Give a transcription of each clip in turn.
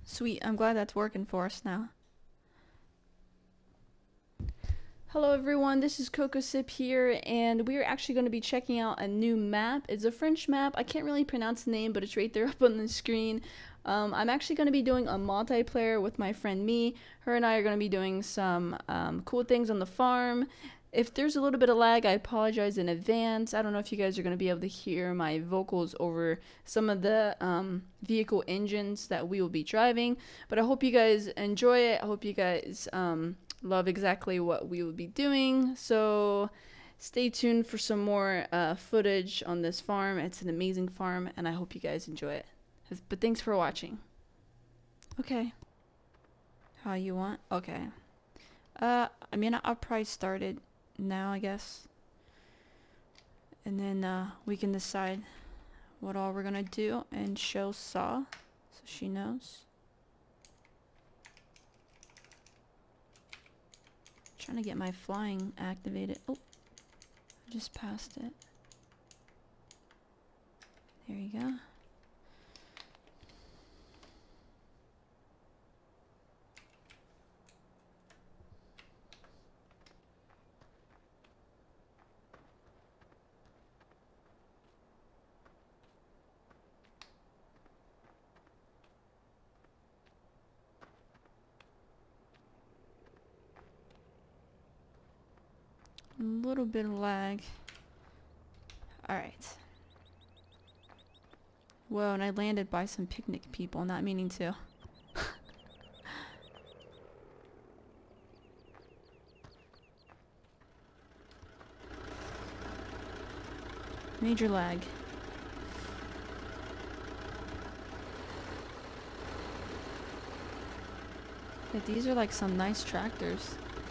Sweet, I'm glad that's working for us now. Hello everyone, this is CocoSip here, and we are actually going to be checking out a new map. It's a French map. I can't really pronounce the name, but it's right there up on the screen. I'm actually going to be doing a multiplayer with my friend Me. Her and I are going to be doing some cool things on the farm. If there's a little bit of lag, I apologize in advance. I don't know if you guys are going to be able to hear my vocals over some of the vehicle engines that we will be driving, but I hope you guys enjoy it. I hope you guys love exactly what we will be doing. So stay tuned for some more footage on this farm. It's an amazing farm, and I hope you guys enjoy it. But thanks for watching. Okay. How you want? Okay. I mean, I'll probably start it now, I guess. And then we can decide what all we're gonna do and show Saw so she knows. Trying to get my flying activated. Oh, I just passed it. There you go. A little bit of lag. Alright. Whoa, and I landed by some picnic people, not meaning to. Major lag. Yeah, these are like some nice tractors.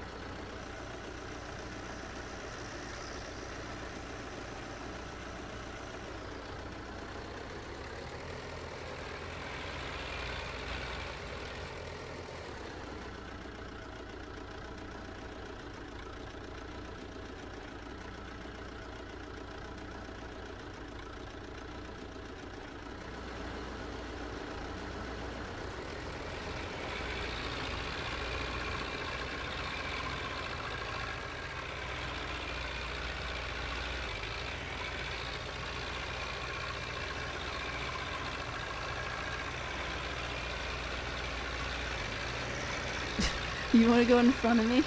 You want to go in front of me?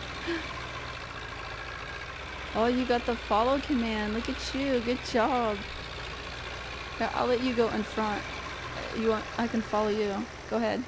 Oh, you got the follow command. Look at you. Good job. Here, I'll let you go in front. You want? I can follow you. Go ahead.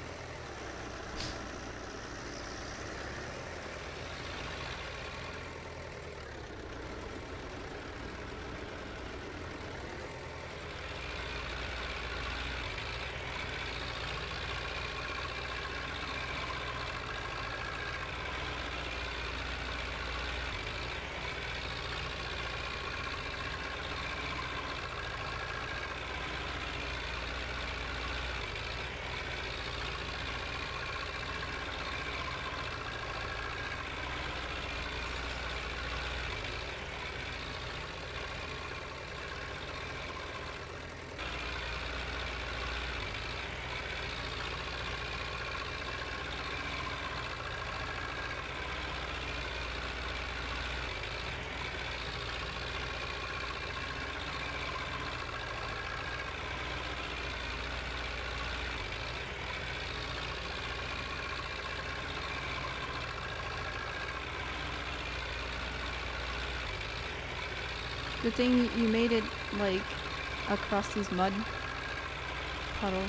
Good thing you made it, like, across these mud puddles.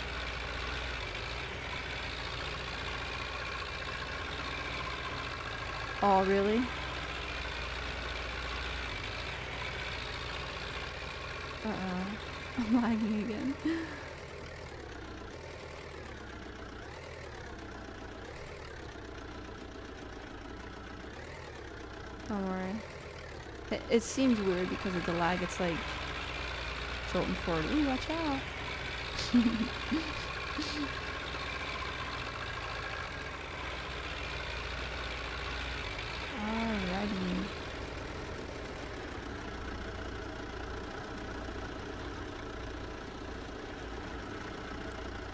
Oh, really? Uh-oh. I'm lagging again. Don't worry. It seems weird because of the lag. It's like jolting forward. Ooh, watch out. Alrighty.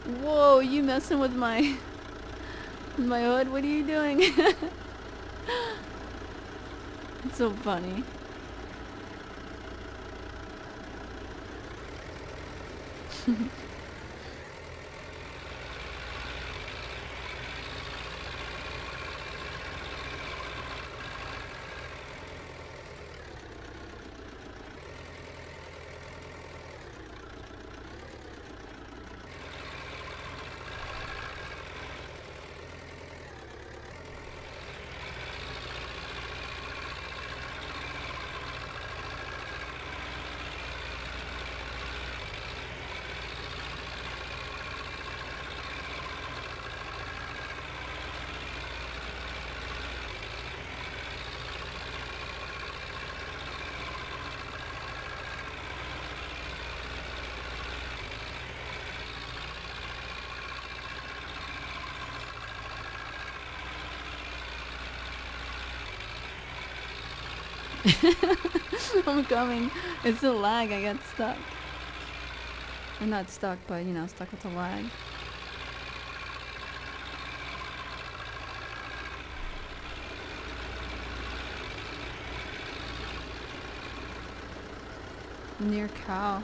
Whoa, you messing with my hood? What are you doing? It's so funny. I'm coming. It's the lag. I got stuck. I'm not stuck, but you know, stuck with the lag. Near cow.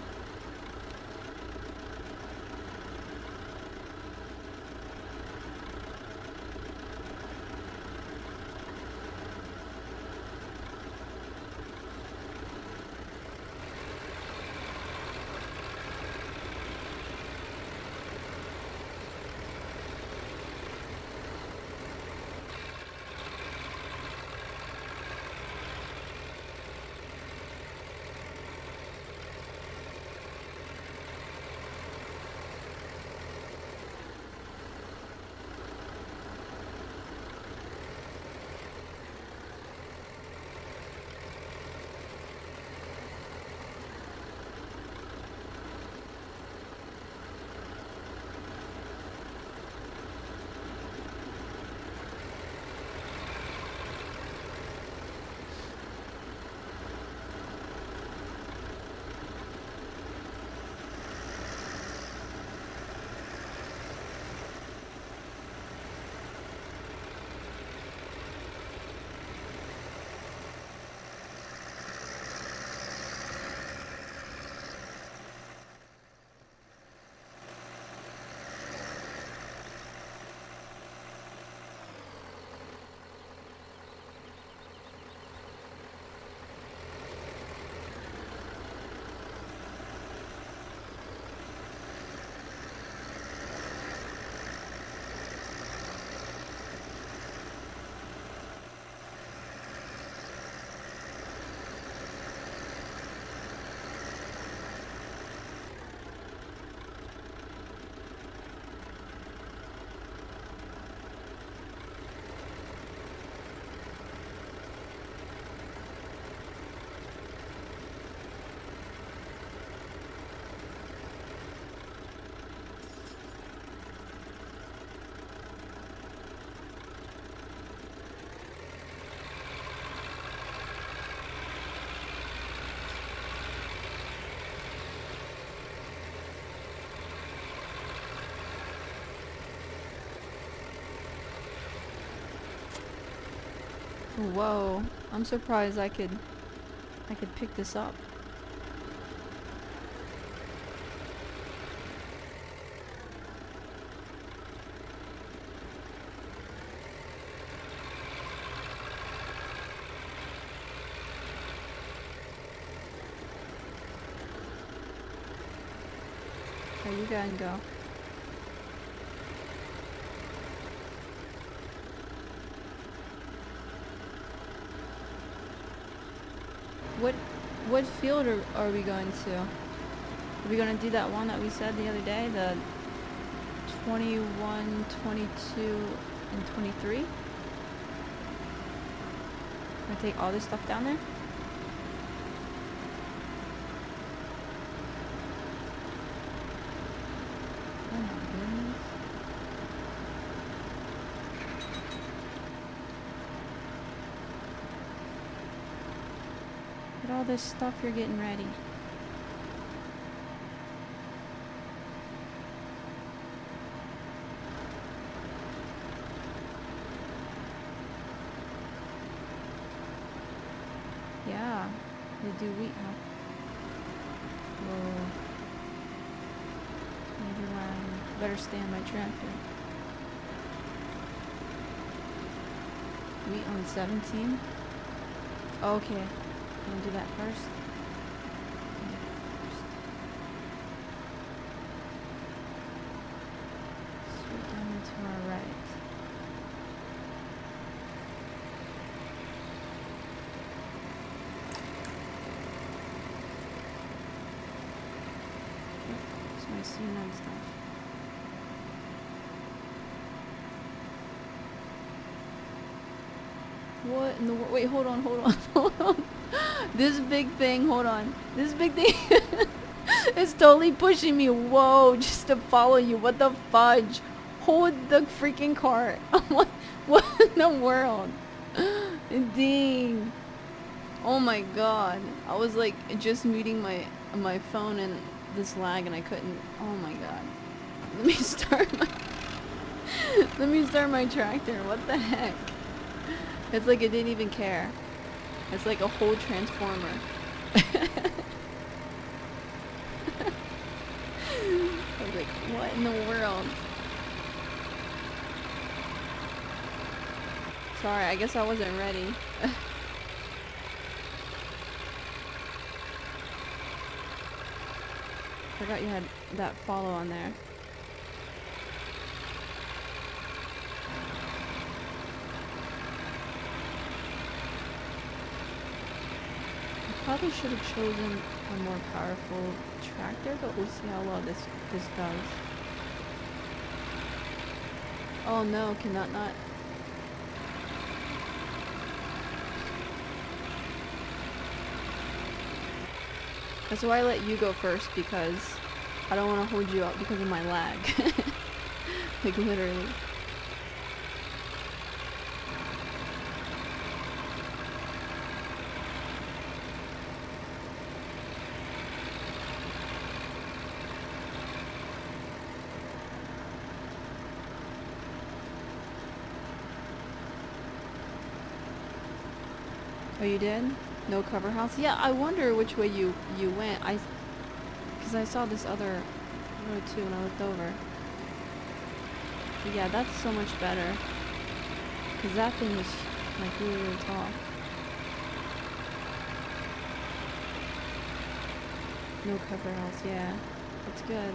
Whoa, I'm surprised I could pick this up. Okay, you gotta go. What field are we going to? Are we gonna do that one that we said the other day? The 21, 22, and 23? Gonna take all this stuff down there? Oh my goodness. Look at all this stuff you're getting ready. They do wheat, huh? Whoa. Major lag. Better stay on my tractor. Wheat on 17? Okay. I'm gonna do that first. Straight down and to our right. That's my CNN stuff. What in the world? Wait, hold on, hold on, hold on. This big thing, hold on. This big thing is totally pushing me. Whoa, just to follow you. What the fudge? Hold the freaking cart. What in the world? Dang. Oh my god. I was like just muting my phone and this lag and I couldn't. Oh my god. Let me start my tractor. What the heck? It's like it didn't even care. It's like a whole transformer. I was like, what in the world? Sorry, I guess I wasn't ready. Forgot you had that follow on there. Probably should have chosen a more powerful tractor, but we'll see how well this does. Oh no, cannot not. That's why I let you go first, because I don't want to hold you up because of my lag. Like literally. Oh, you did? No cover house? Yeah, I wonder which way you went. Because I saw this other road too when I looked over. But yeah, that's so much better. Because that thing was like really, really tall. No cover house, yeah. That's good.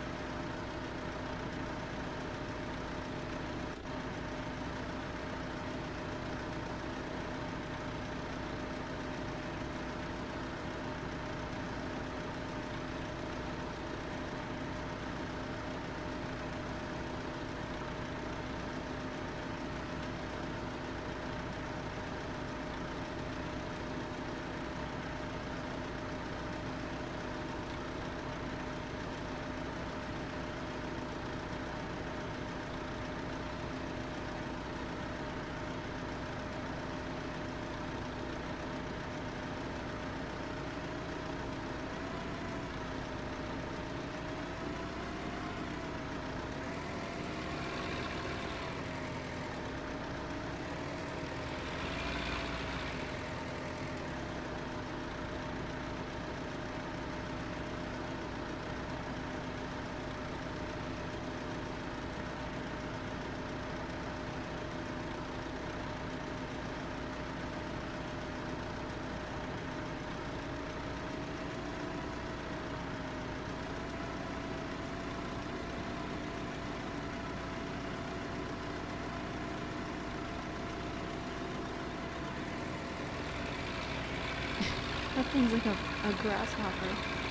That thing's like a grasshopper.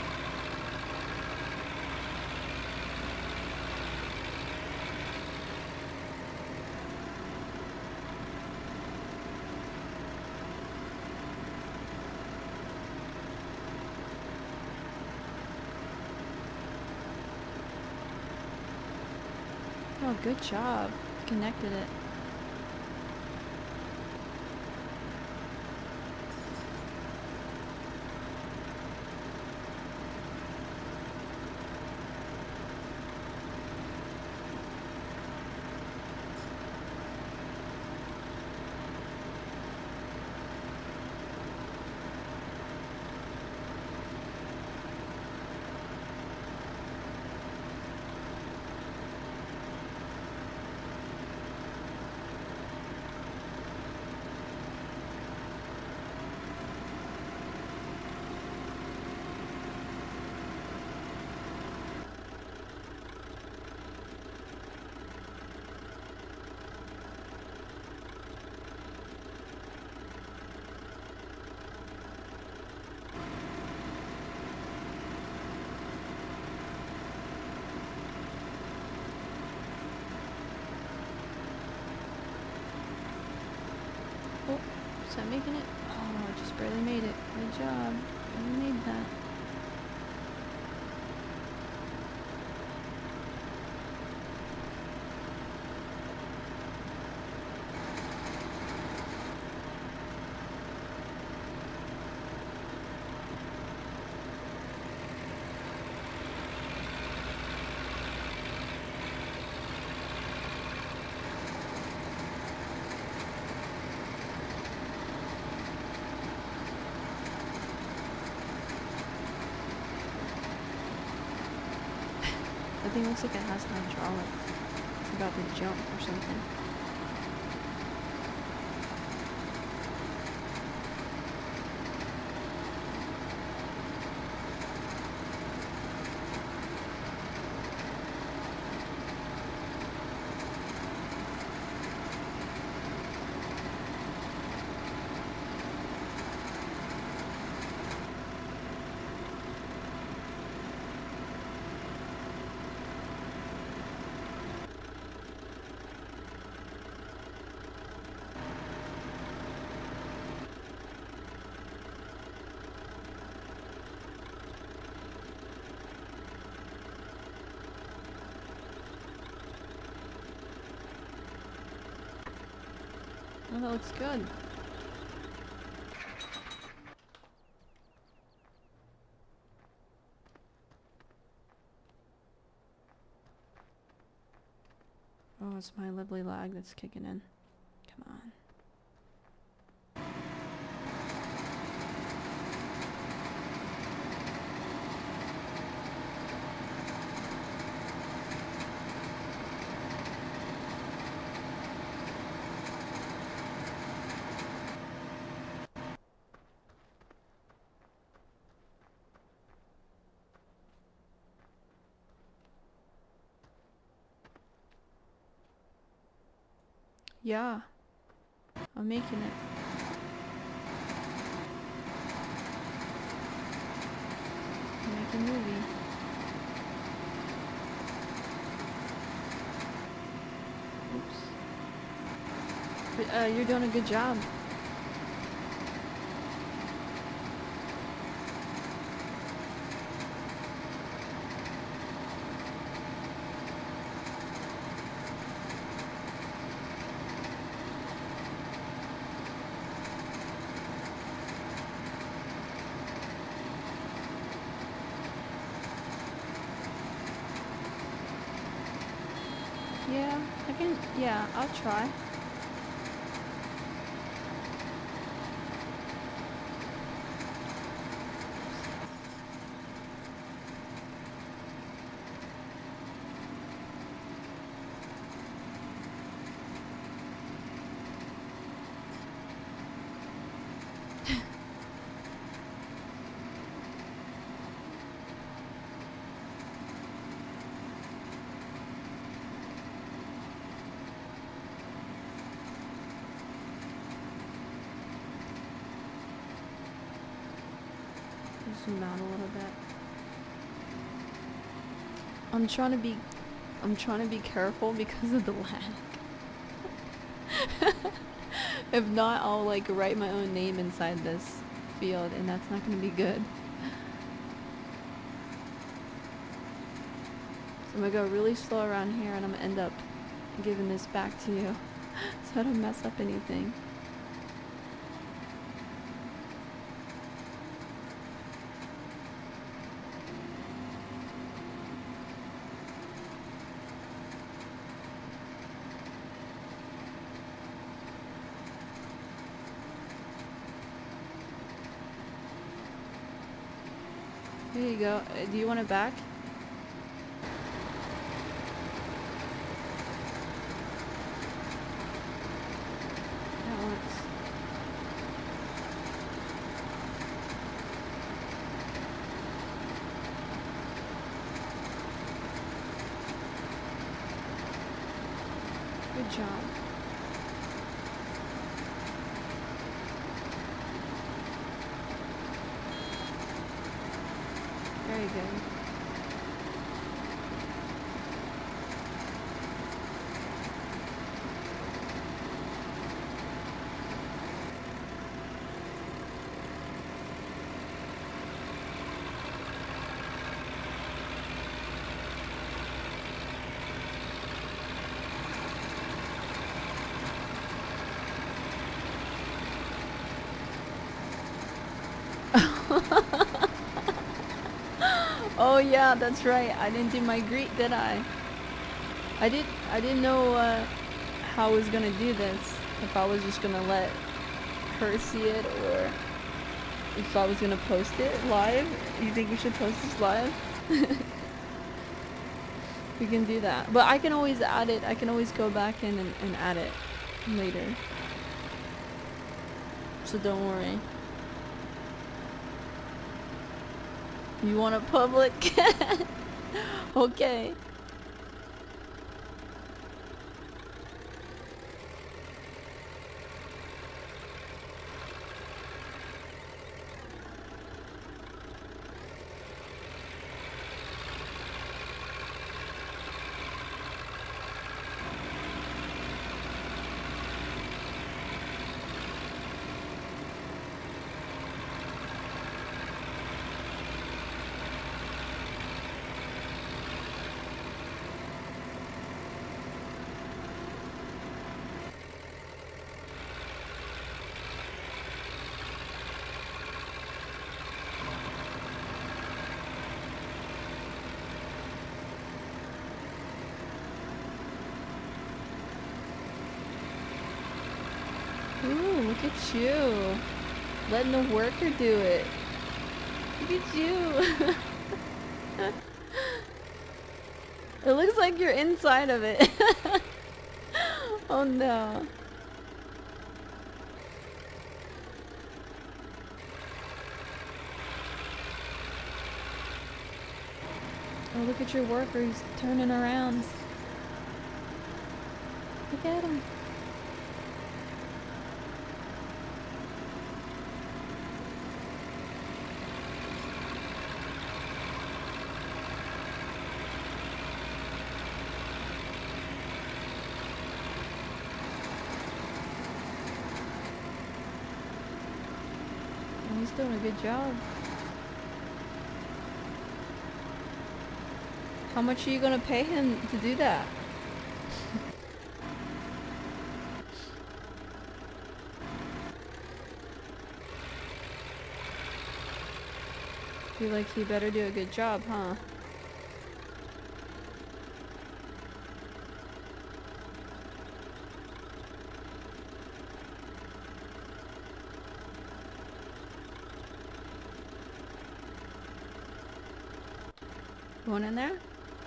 Oh, good job. Connected it. Is that making it? Oh, I just barely made it. Good job. Barely made that. That thing looks like it has hydraulics. It's about to jump or something. Oh, that looks good. Oh, it's my lovely lag that's kicking in. Come on. Yeah, I'm making it. I'm making a movie. Oops. But, you're doing a good job. Yeah, I can, yeah, I'll try. Zoom out a little bit. I'm trying to be careful because of the lag. If not, I'll like write my own name inside this field and that's not going to be good. So I'm going to go really slow around here and I'm going to end up giving this back to you so I don't mess up anything. Here you go. Do you want it back? That works. Good job. Very good. yeah, that's right. I didn't do my greet, did I? I didn't know how I was gonna do this. If I was just gonna let her see it, or if I was gonna post it live. You think we should post this live? We can do that. But I can always add it. I can always go back in and add it later. So don't worry. You want a public? Okay. Ooh, look at you. Letting the worker do it. Look at you. It looks like you're inside of it. Oh no. Oh, look at your worker. He's turning around. Look at him. Oh, he's doing a good job. How much are you gonna pay him to do that? Feel like he better do a good job, huh? Going in there?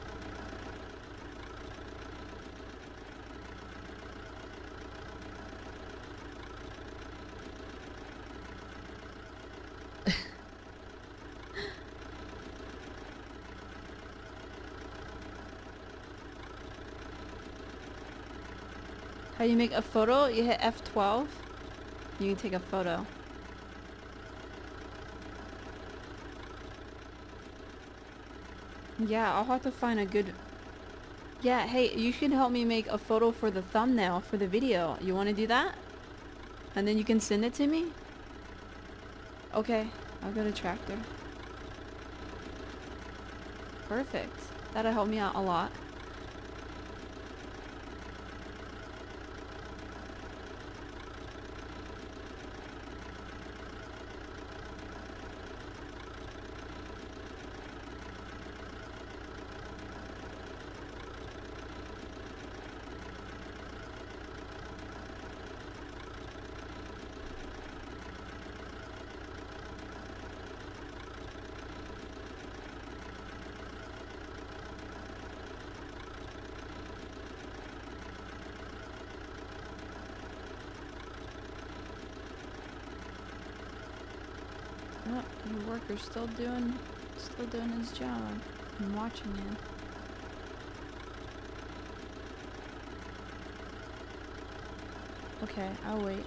How you make a photo? You hit F12. You can take a photo. Yeah, I'll have to find a good... Yeah, hey, you can help me make a photo for the thumbnail for the video. You want to do that? And then you can send it to me? Okay, I'll go to Tractor. Perfect. That'll help me out a lot. Oh, your worker's still doing his job. I'm watching him. Okay, I'll wait.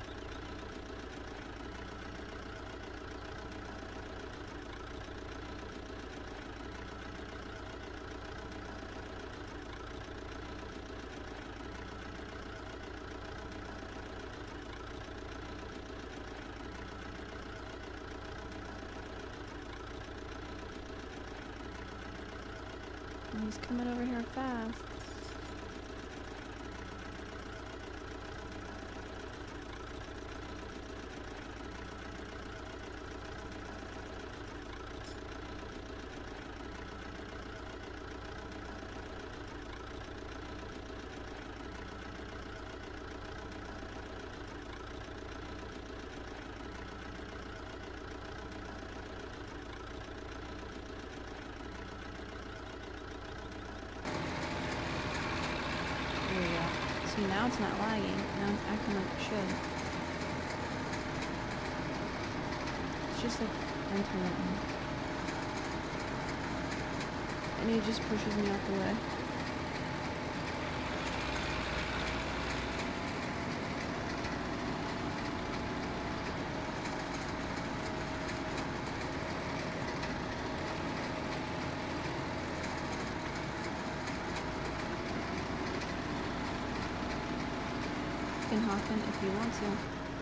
He's coming over here fast. See, now it's not lagging. Now it's acting like it should. It's just like intermittent. And it just pushes me out the way. You can hop in if you want to.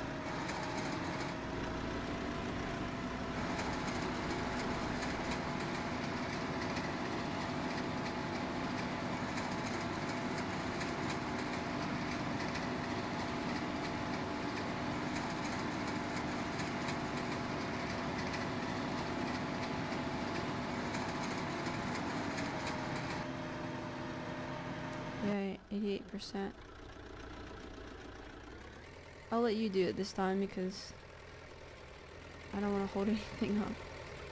Yeah, 88%. I'll let you do it this time because I don't want to hold anything up.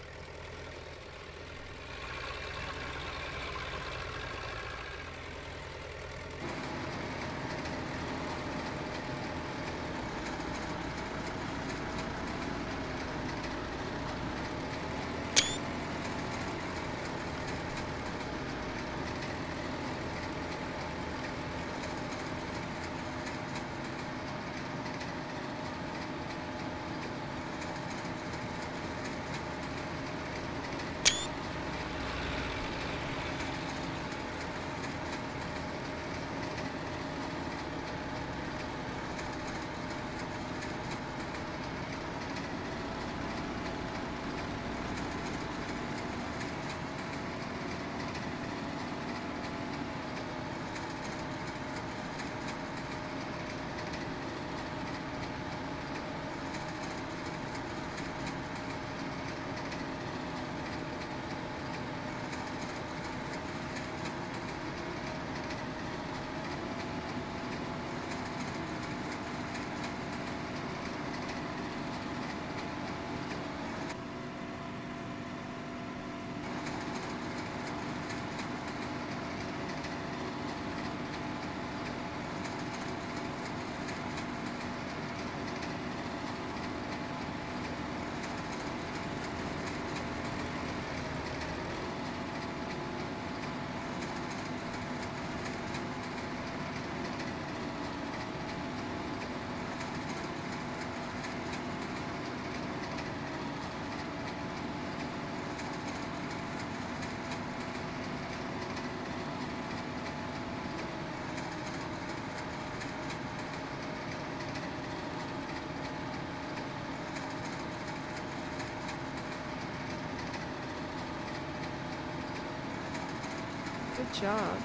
Good job.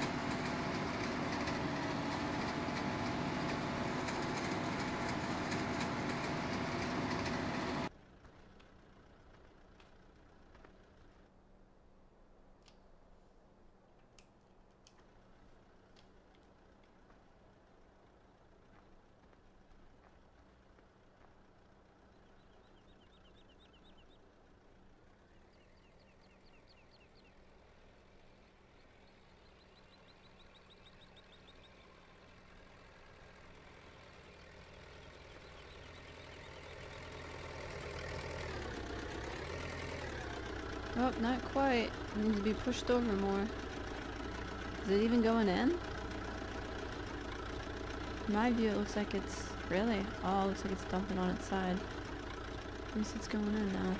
Oh, not quite. It needs to be pushed over more. Is it even going in? In my view, it looks like it's... Really? Oh, it looks like it's dumping on its side. At least it's going in now.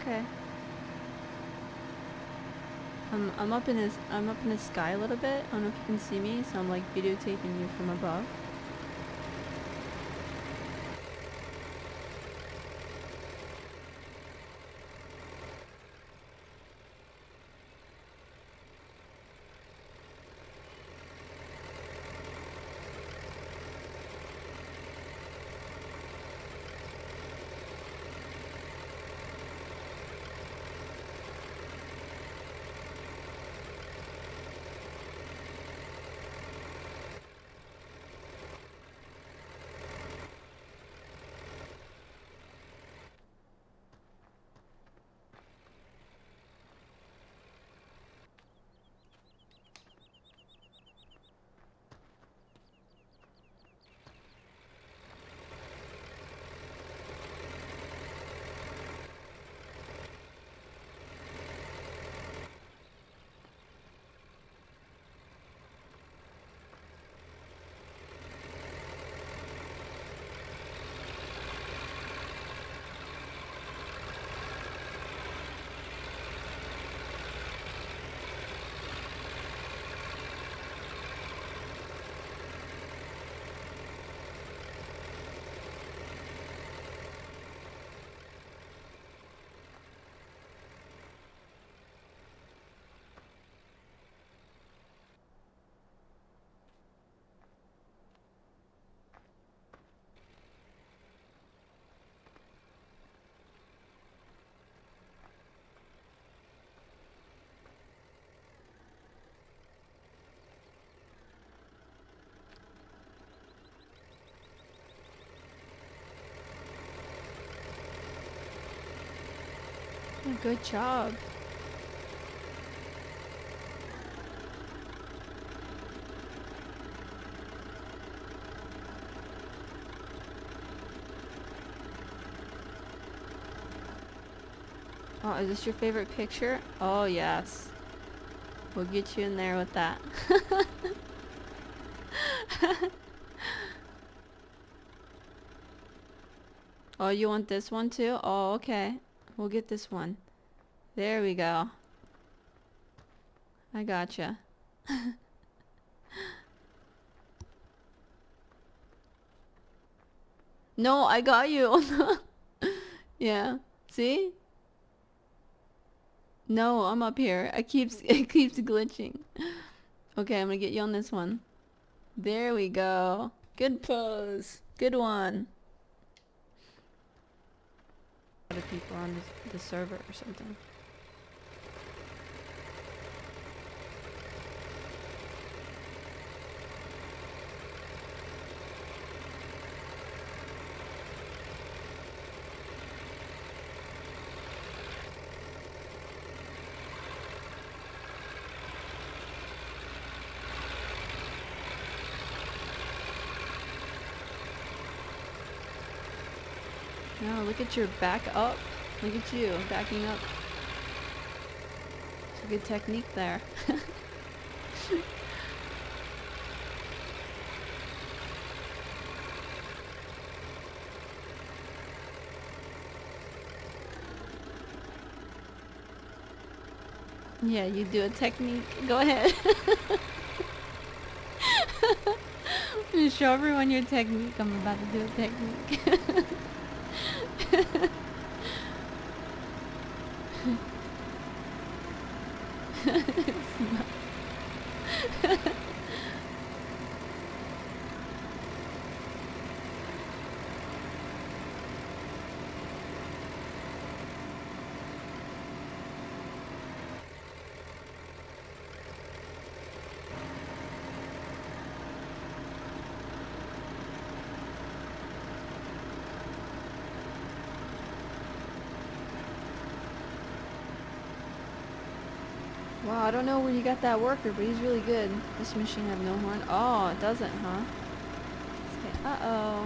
Okay. I'm up in the sky a little bit. I don't know if you can see me, so I'm like videotaping you from above. Yeah, good job. Oh, is this your favorite picture? Oh, yes. We'll get you in there with that. Oh, you want this one too? Oh, okay. We'll get this one. There we go. I gotcha. No, I got you. Yeah. See? No, I'm up here. It keeps glitching. Okay, I'm gonna get you on this one. There we go. Good pose. Good one. Other people on the server or something. No, look at your back up. Look at you backing up. It's a good technique there. Yeah, you do a technique. Go ahead. Just show everyone your technique. I'm about to do a technique. It's not. Wow, I don't know where you got that worker, but he's really good. This machine have no horn. Oh, it doesn't, huh? Okay. Uh-oh.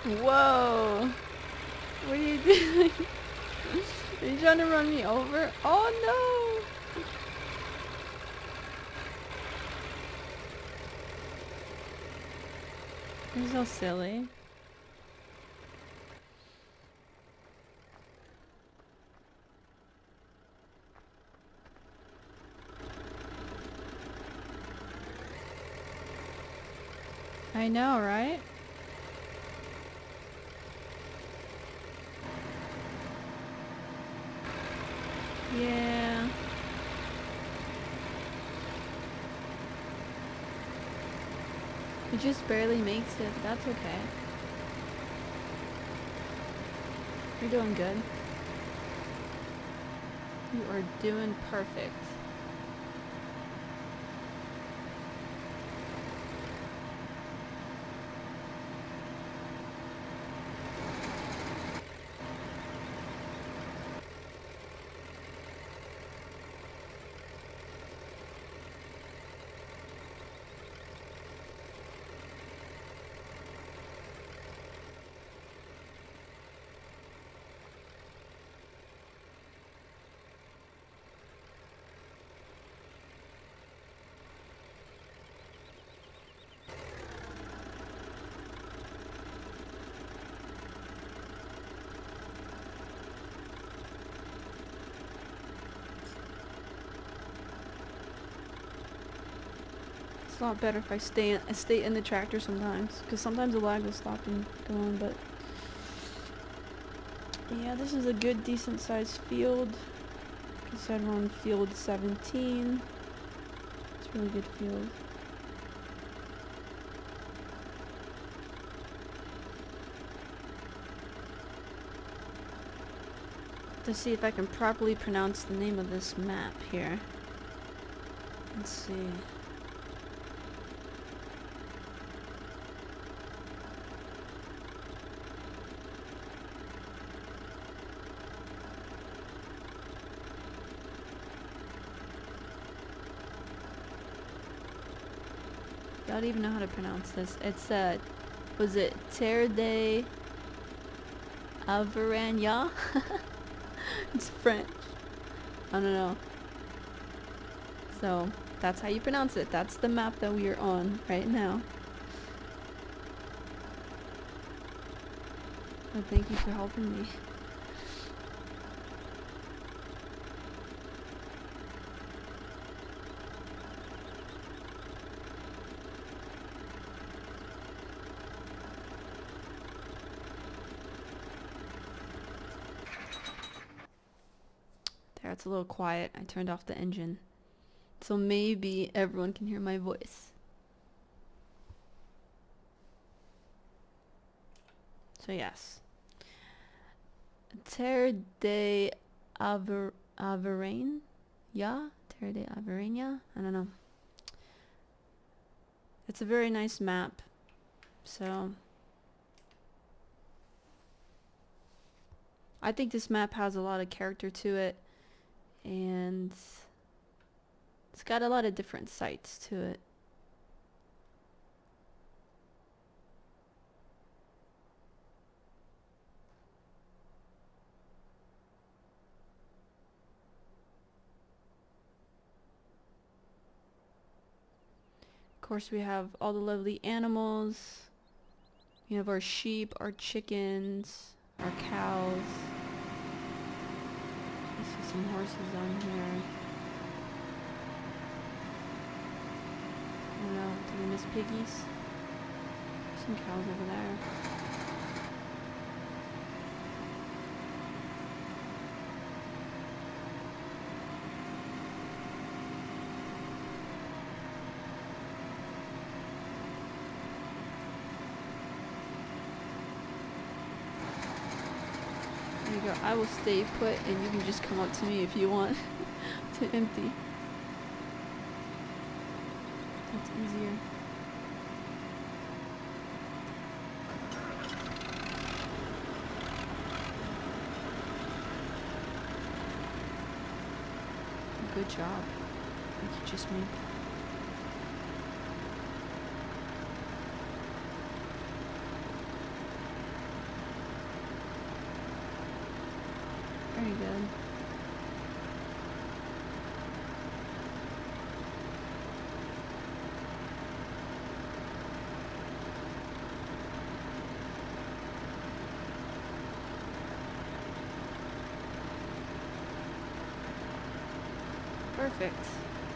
Whoa! What are you doing? Are you trying to run me over? Oh no! You're so silly. I know, right? Yeah. It just barely makes it, but that's okay. You're doing good. You are doing perfect. It's a lot better if I stay in the tractor sometimes, because sometimes the lag will stop and go on, but yeah, this is a good decent sized field. Like I said, we're on field 17. It's a really good field. To see if I can properly pronounce the name of this map here. Let's see. I don't even know how to pronounce this. It's was it Terre de Averagna? It's French. I don't know. So that's how you pronounce it. That's the map that we are on right now. Well, thank you for helping me. There, it's a little quiet. I turned off the engine. So maybe everyone can hear my voice. So yes. Terre de Auvergne? Yeah? Terre de Auvergne? I don't know. It's a very nice map. So I think this map has a lot of character to it, and it's got a lot of different sites to it. Of course, we have all the lovely animals. We have our sheep, our chickens, our cows. I see some horses on here. I don't know, do we miss piggies? Some cows over there. There you go. I will stay put and you can just come up to me if you want to empty. That's easier. Good job. Thank you, just me. Very good. Perfect.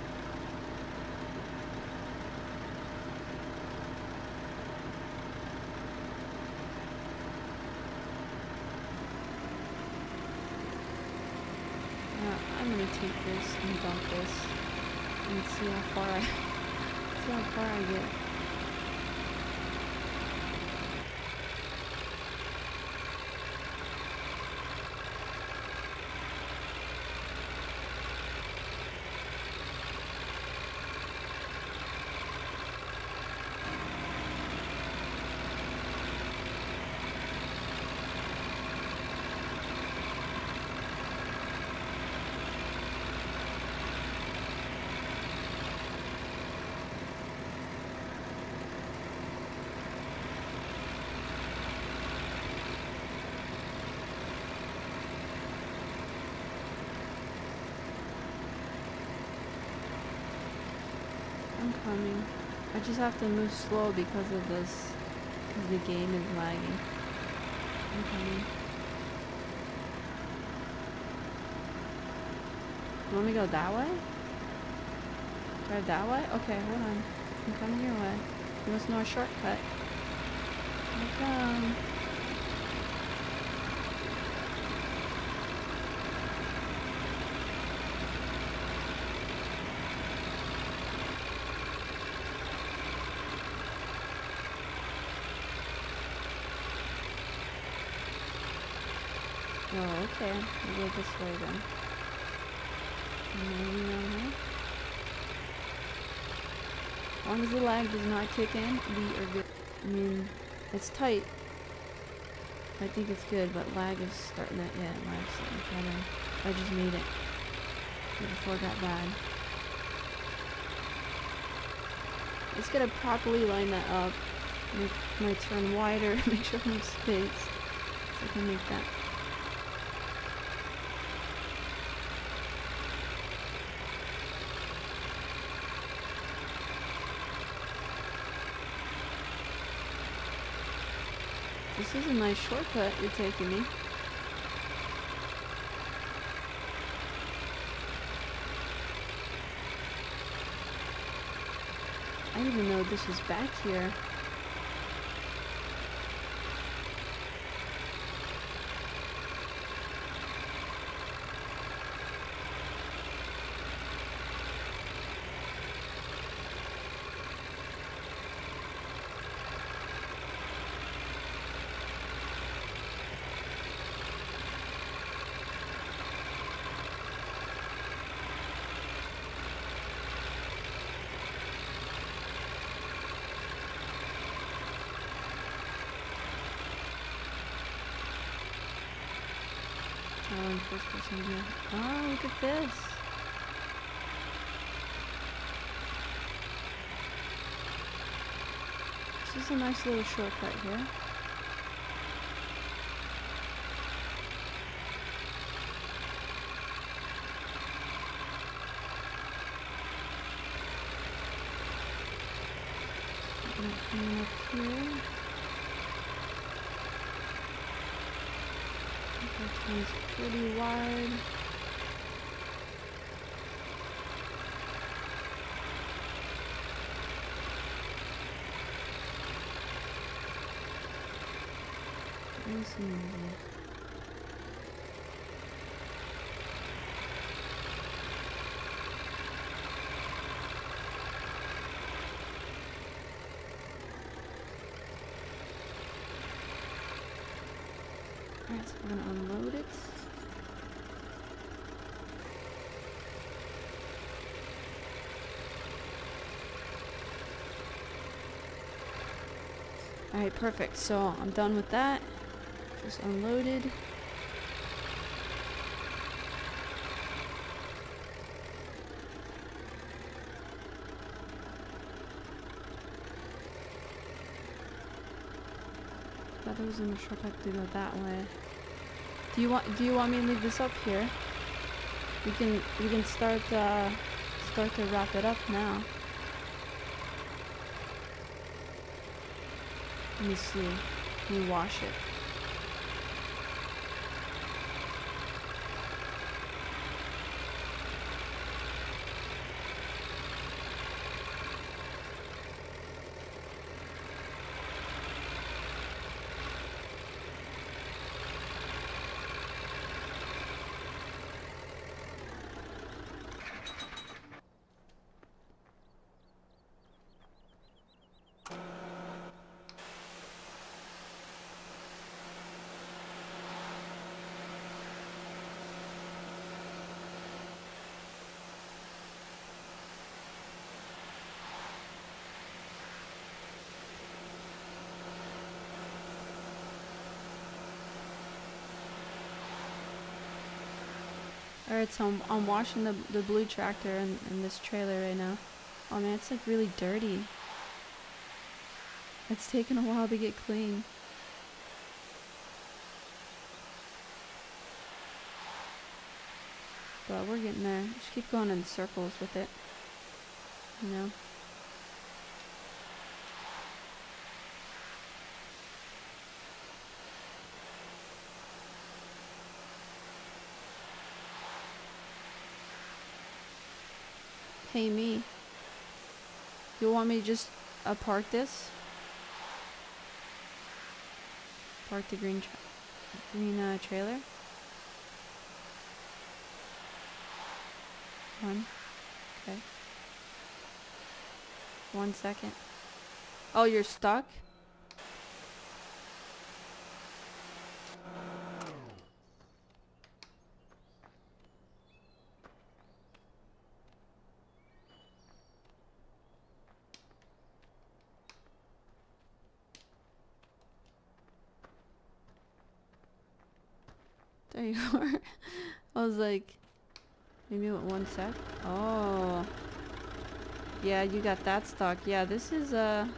I'm gonna take this and dump this and see how far I get. I'm coming. I just have to move slow because of this. Because the game is lagging. I'm coming. You want me to go that way? Drive that way? Okay, hold on. I'm coming your way. You must know a shortcut. Here I come. Oh, okay. We'll go this way then. Maybe around here. As long as the lag does not kick in, we are good. I mean, it's tight. I think it's good, but lag is starting to, yeah, lag's starting to come in. I just made it before it got bad. Just gotta properly line that up. Make my turn wider, make sure I have space so I can make that. This is a nice shortcut you're taking me. I didn't even know this was back here. Oh, in first person view. Oh, look at this. This is a nice little shortcut here. Come up here. That one's pretty wide. Nice and easy. Alright, so we're gonna unload it. Alright, perfect. So I'm done with that. Just unloaded. Thought it was in the shortcut to go that way. Do you want me to leave this up here? We can start to wrap it up now. Let me see. Let me wash it. Alright, so I'm washing the blue tractor in this trailer right now. Oh man, it's like really dirty. It's taken a while to get clean. But we're getting there. Just keep going in circles with it. You know? Hey me. You want me to just park this? Park the green trailer? Okay. 1 second. Oh, you're stuck? There you are. I was like, maybe 1 sec. Oh. Yeah, you got that stuck. Yeah, this is Oh,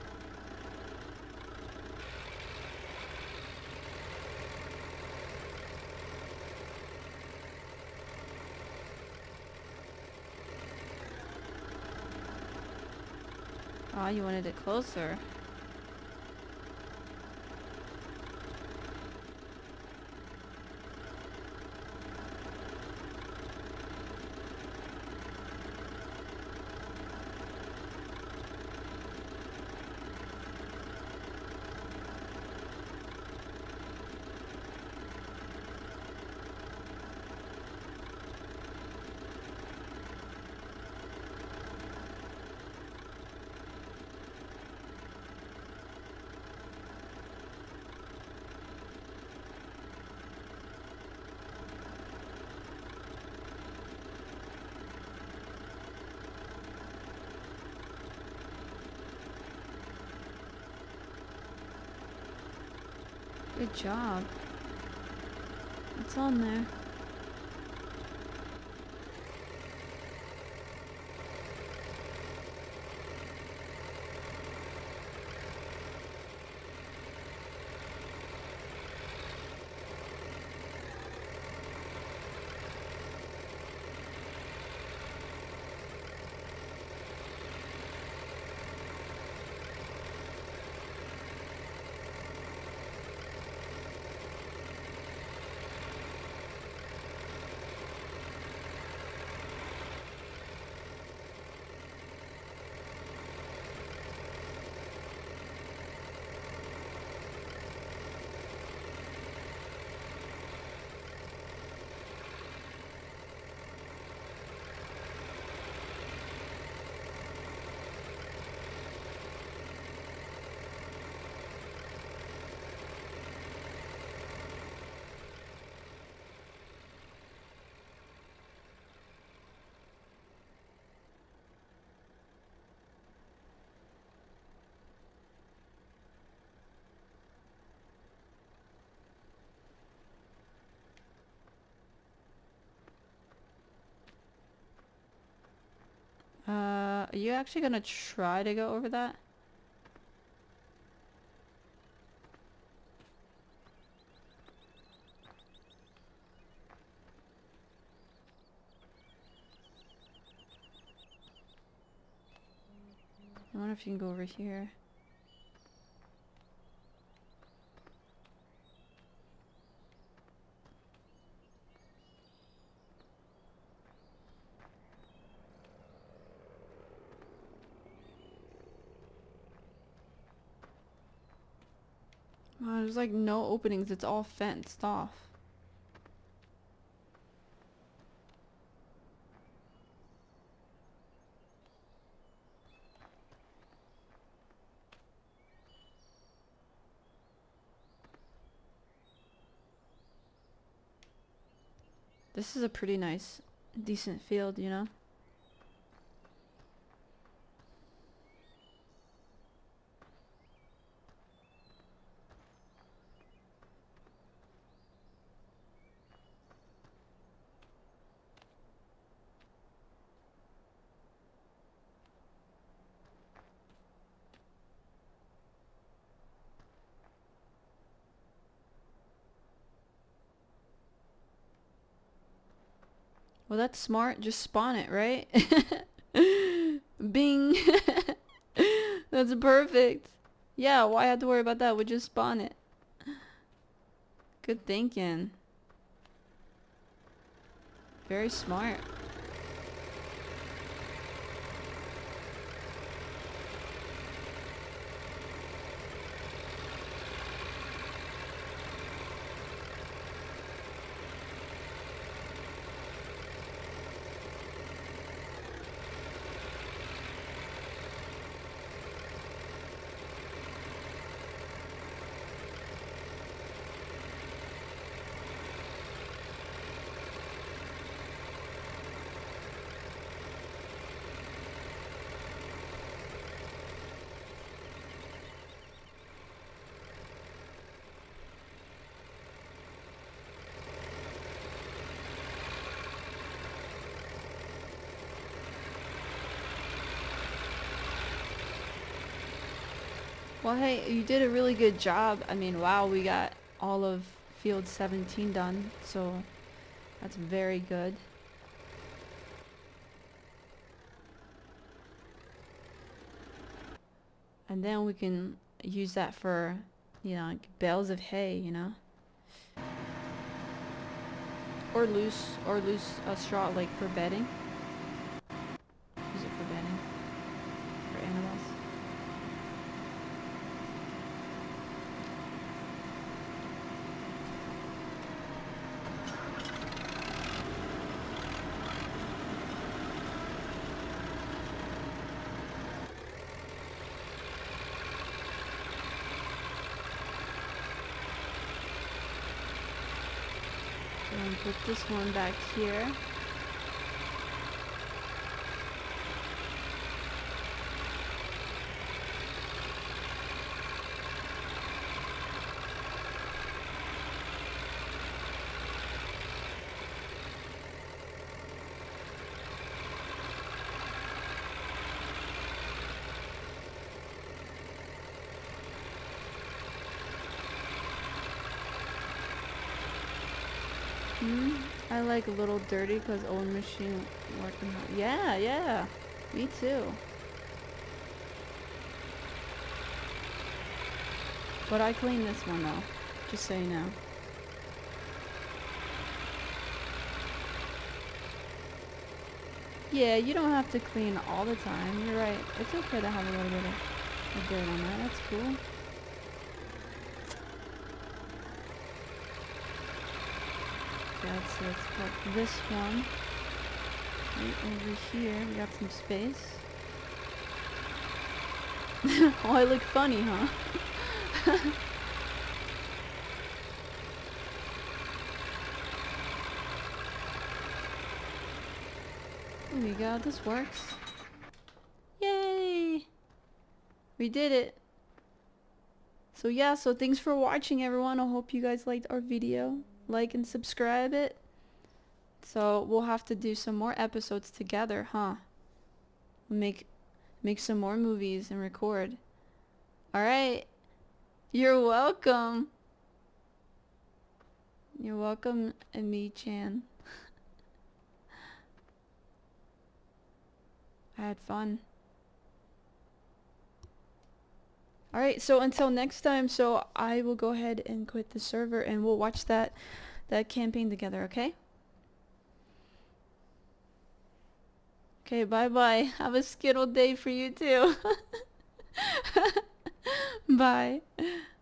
you wanted it closer. Good job. It's on there. Are you actually gonna try to go over that? I wonder if you can go over here. Wow, there's like no openings. It's all fenced off. This is a pretty nice, decent field, you know? Well, that's smart. Just spawn it, right? Bing. That's perfect. Yeah, why have to worry about that? We'll just spawn it. Good thinking. Very smart. Well, hey, you did a really good job. I mean, wow, we got all of field 17 done, so that's very good. And then we can use that for, you know, bales of hay, you know? Or loose straw, like for bedding. Use it for bedding. For animals. And put this one back here. I like a little dirty because old machine working hard. Yeah, yeah. Me too. But I clean this one though. Just so you know. Yeah, you don't have to clean all the time. You're right. It's okay to have a little bit of dirt on that. That's cool. So let's put this one right over here. We got some space. Oh, I look funny, huh? There we go. This works. Yay! We did it. So yeah, so thanks for watching, everyone. I hope you guys liked our video. Like and subscribe it. So we'll have to do some more episodes together, huh? Make some more movies and record. Alright. You're welcome. You're welcome, Ami-chan. I had fun. Alright, so until next time, so I will go ahead and quit the server and we'll watch that campaign together, okay? Okay, bye-bye. Have a Skittle day for you too. Bye.